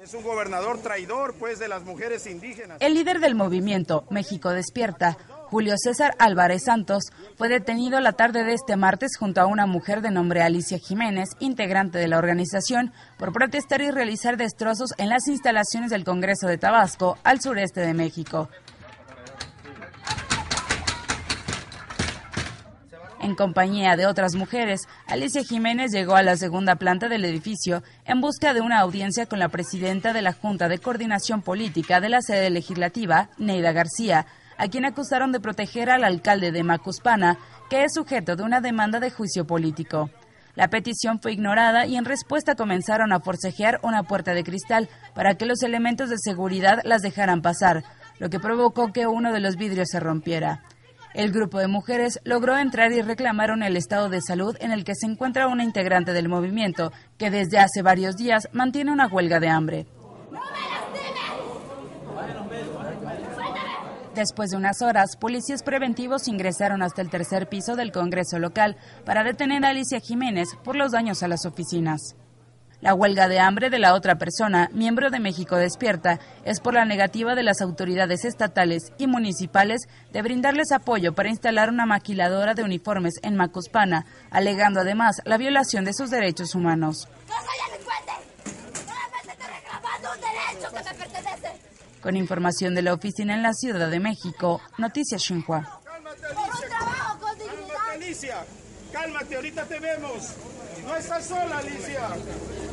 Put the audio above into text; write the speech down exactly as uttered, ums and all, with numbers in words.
Es un gobernador traidor, pues, de las mujeres indígenas. El líder del movimiento México Despierta, Julio César Álvarez Santos, fue detenido la tarde de este martes junto a una mujer de nombre Alicia Jiménez, integrante de la organización, por protestar y realizar destrozos en las instalaciones del Congreso de Tabasco, al sureste de México. En compañía de otras mujeres, Alicia Jiménez llegó a la segunda planta del edificio en busca de una audiencia con la presidenta de la Junta de Coordinación Política de la sede legislativa, Neida García, a quien acusaron de proteger al alcalde de Macuspana, que es sujeto de una demanda de juicio político. La petición fue ignorada y en respuesta comenzaron a forcejear una puerta de cristal para que los elementos de seguridad las dejaran pasar, lo que provocó que uno de los vidrios se rompiera. El grupo de mujeres logró entrar y reclamaron el estado de salud en el que se encuentra una integrante del movimiento, que desde hace varios días mantiene una huelga de hambre. Después de unas horas, policías preventivos ingresaron hasta el tercer piso del Congreso local para detener a Alicia Jiménez por los daños a las oficinas. La huelga de hambre de la otra persona, miembro de México Despierta, es por la negativa de las autoridades estatales y municipales de brindarles apoyo para instalar una maquiladora de uniformes en Macuspana, alegando además la violación de sus derechos humanos. ¡No soy delincuente! ¡Solamente estoy reclamando un derecho que me pertenece! Con información de la oficina en la Ciudad de México, Noticias Xinhua. Cálmate, Alicia. Cálmate, Alicia. Cálmate, ahorita te vemos. No estás sola, Alicia.